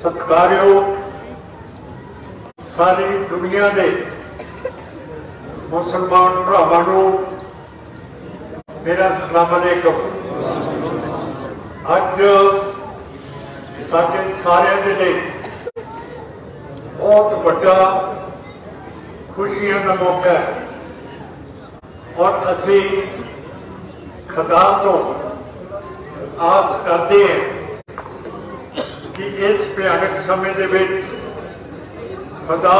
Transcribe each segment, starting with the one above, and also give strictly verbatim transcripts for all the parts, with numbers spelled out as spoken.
सत्कारयोग सारी दुनिया के मुसलमान भरावां नूं मेरा सलाम अलैकुम। अज साडे सारिआं दे लई बहुत बड़ा खुशियां का मौका है और असी खुदा तो आस करते हैं कि इस भयानक समय दे विच खुदा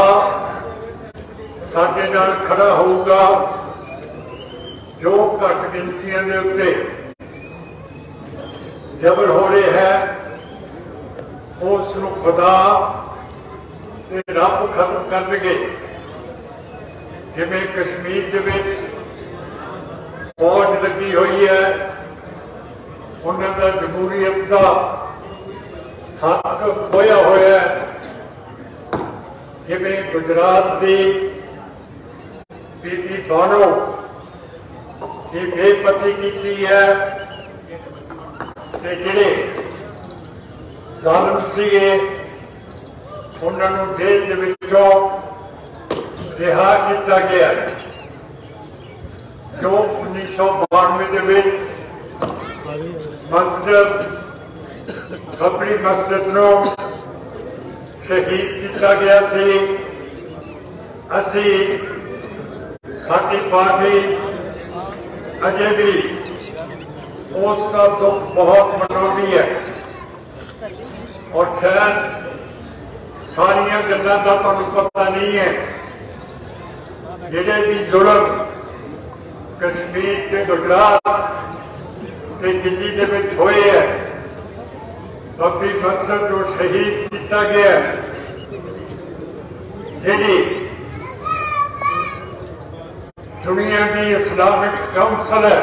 साडे नाल खड़ा होऊगा। जो घट गिनतियां के उत्ते जबर हो रहा है उसनूं खुदा ते रब खत्म करनगे। जिवें कश्मीर दे विच फौज लगी हुई है, उन्हां दा जमहूरीयत का हक खोया होया है। जिवें गुजरात की बीबी बानो की बेपती की है ते जिहड़े जालिम सीगे उन्हां नूं जेल दे विचों रिहा किया गया। जो उन्नीस सौ बानवे के विच मस्जिद बबरी मस्जिद नूं शहीद किया गया सी। असी साडी पार्टी अजे भी उसका दुख बहुत मनाती है और शायद सारिया गल्लां दा तुहानूं पता नहीं है। जिहड़े भी जुल्म कश्मीर के गुजरात के दिल्ली के विच होए है, बबरी मस्जिद जो शहीद किया गया, जिहड़ी दुनिया की इस्लामिक काउंसिल है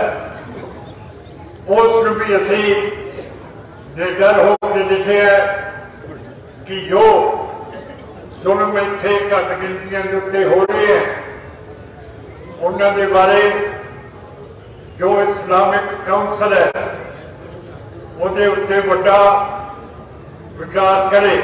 उसनूं भी असी निडर होकर लिखे है कि जो जुल्म इत्थे घट गिनतियां के उत्ते हो रहे हैं उन्हां दे बारे जो इस्लामिक काउंसिल है उहदे उत्ते वड्डा विचार करे।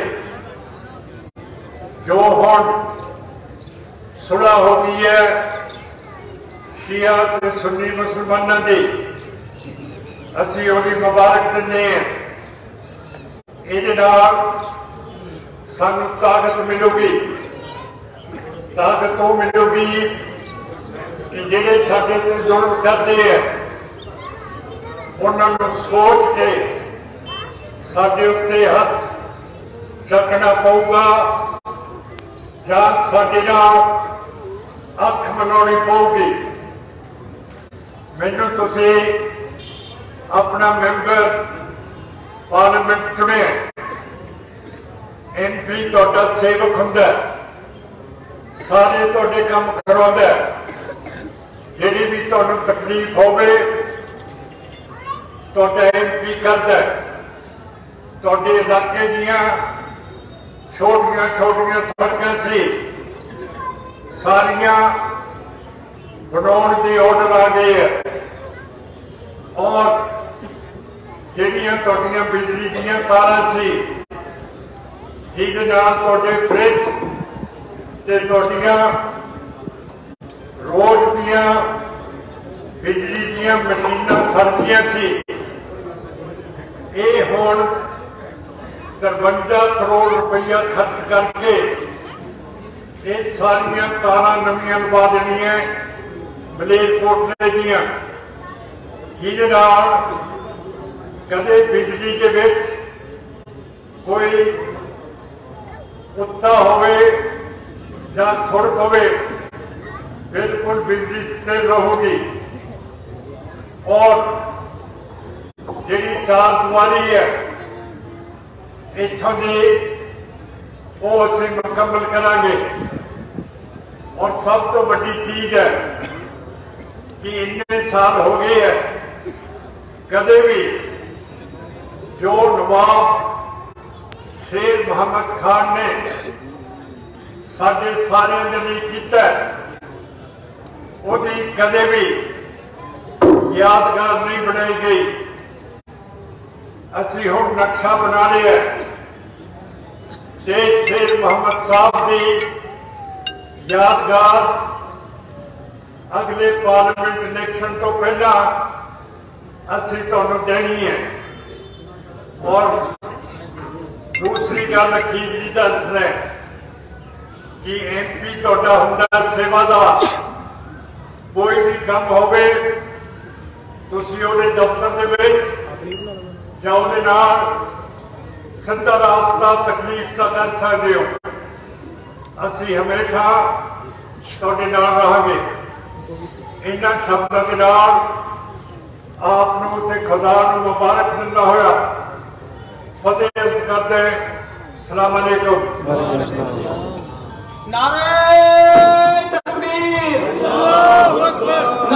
जो हुण सुलह हो गई है शिया ते सुन्नी मुसलमानों की, असी उहदी मुबारक दिंदे हैं। इहदे नाल सानू ताकत मिलेगी। ताकत वो मिलेगी कि जिहड़े साडे ते जुल्म करते हैं उन्हां नूं सोच के साडे उत्ते हथ चकना पऊगा जां साडे नाल अख मनाउणी पऊगी। मैनूं तुसीं अपना मैंबर पार्लियामेंट चुने, एम पी तुहाडा सेवक हुंदा, सारे तुहाडे काम करवाउंदा। जिहड़ी भी तुहानूं तकलीफ होवे तुहाडा एम पी करदा। तुहाडे इलाके दीआं छोटियां छोटियां सड़कां सी सारियां बनाउण दे ऑर्डर आ गए है और जिहड़ियां तुहाडीआं बिजली दीआं तारां सी जिहदे नाल तुहाडे फ्रिज ते तुहाडीआं रोज दीआं बिजली दीआं मशीनां सड़दियां सी, ये हुण तिरवंजा करोड़ रुपया खर्च करके ये सारियां तारां नवीं लवा देनियां मलेरकोटले दीआं, जिहदे नाल कदे बिजली के विच कोई कुत्ता होवे जां थुड़क होवे बिल्कुल बिजली स्थिर रहूगी। और जिहड़ी चार दुआरी है इत्थों की वो असीं मुकम्मल करांगे। और सब तो बड़ी चीज है कि इन्ने साल हो गए है कदे भी जो नवाब शेर मोहम्मद खान ने साडे सारे दे लई कीता ओदी कदे भी यादगार नहीं बनाई गई। असी हुण नक्शा बना लिया शेख शेर मोहम्मद साहब की यादगार अगले पार्लियामेंट इलेक्शन तो पहला असी तुहानू देनी है। और दूसरी गल अखीर जी दसना है कि एम पी तुहाडा हुंदा सेवादार, कोई भी काम होवे तुसीं उहदे दफ्तर दे विच जां उहदे नाल सीधा राबता तकलीफ का कर सकते हो। असी हमेशा तुहाडे नाल रहांगे। इन्हां शब्दां दे नाल आप नूं ते खुदा नूं मुबारक दिंदा होया फतेह अर्ज करदे अस्सलाम अलैकुम। नारे तकबीर, अल्लाहू अकबर।